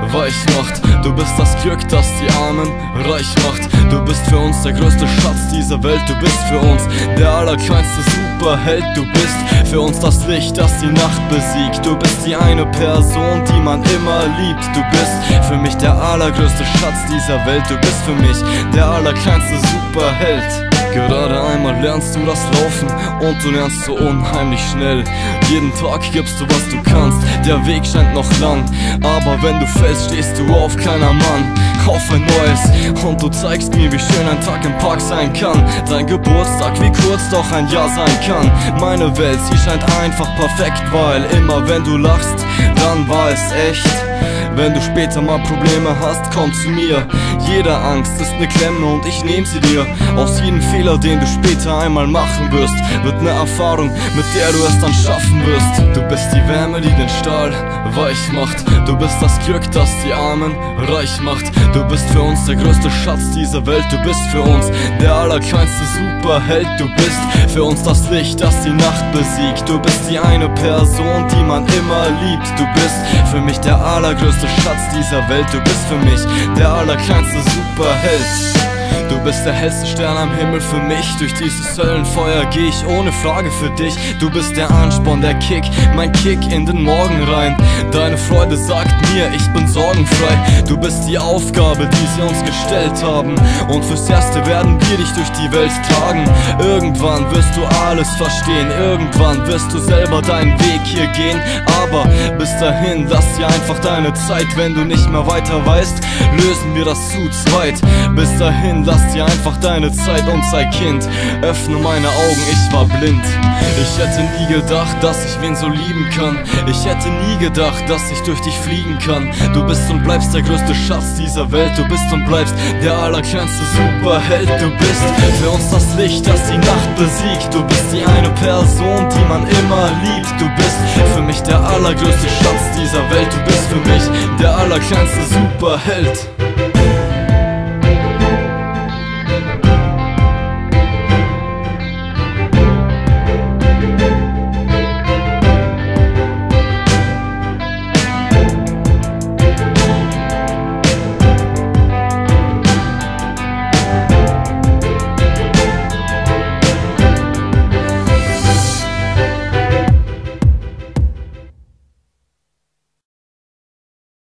weich macht. Du bist das Glück, das die Armen reich macht. Du bist für uns der größte Schatz dieser Welt. Du bist für uns der allerkleinste Superheld. Du bist für uns das Licht, das die Nacht besiegt. Du bist die eine Person, die man immer liebt. Du bist für mich der allergrößte Schatz dieser Welt. Du bist für mich der allerkleinste Superheld. Gerade einmal lernst du das Laufen und du lernst so unheimlich schnell. Jeden Tag gibst du, was du kannst, der Weg scheint noch lang. Aber wenn du fällst, stehst du auf, kleiner Mann, auf ein neues. Und du zeigst mir, wie schön ein Tag im Park sein kann. Dein Geburtstag, wie kurz doch ein Jahr sein kann. Meine Welt, sie scheint einfach perfekt, weil immer wenn du lachst, dann war es echt. Wenn du später mal Probleme hast, komm zu mir. Jede Angst ist ne Klemme und ich nehm sie dir. Aus jedem Fehler, den du später einmal machen wirst, wird ne Erfahrung, mit der du es dann schaffen wirst. Du bist die Wärme, die den Stahl weich macht. Du bist das Glück, das die Armen reich macht. Du bist für uns der größte Schatz dieser Welt. Du bist für uns der allerkleinste Superheld. Du bist für uns das Licht, das die Nacht besiegt. Du bist die eine Person, die man immer liebt. Du bist für mich der allergrößte Schatz dieser Welt. Du bist für mich der allerkleinste Superheld. Du bist der hellste Stern am Himmel für mich. Durch dieses Höllenfeuer geh ich ohne Frage für dich. Du bist der Ansporn, der Kick, mein Kick in den Morgen rein. Deine Freude sagt mir, ich bin sorgenfrei. Du bist die Aufgabe, die sie uns gestellt haben. Und fürs Erste werden wir dich durch die Welt tragen. Irgendwann wirst du alles verstehen. Irgendwann wirst du selber deinen Weg hier gehen. Aber bis dahin, lass dir einfach deine Zeit. Wenn du nicht mehr weiter weißt, lösen wir das zu zweit. Bis dahin, lass dir einfach deine Zeit und sei Kind. Öffne meine Augen, ich war blind. Ich hätte nie gedacht, dass ich wen so lieben kann. Ich hätte nie gedacht, dass ich durch dich fliegen kann. Du bist und bleibst der größte Schatz dieser Welt. Du bist und bleibst der allerkleinste Superheld. Du bist für uns das Licht, das die Nacht besiegt. Du bist die eine Person, die man immer liebt. Du bist für mich der allergrößte Schatz dieser Welt. Du bist für mich der allerkleinste Superheld.